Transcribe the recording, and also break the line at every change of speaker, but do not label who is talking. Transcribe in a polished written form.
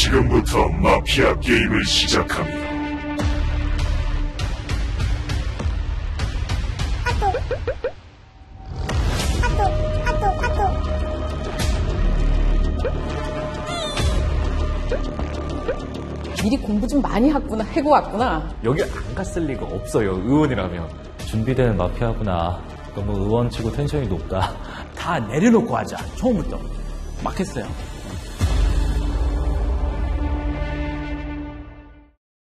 지금부터 마피아 게임을 시작합니다.
미리 공부 좀 많이 해고 왔구나.
여기 안 갔을 리가 없어요, 의원이라면.
준비된 마피아구나. 너무 의원치고 텐션이 높다.
다 내려놓고 하자. 처음부터. 막 했어요.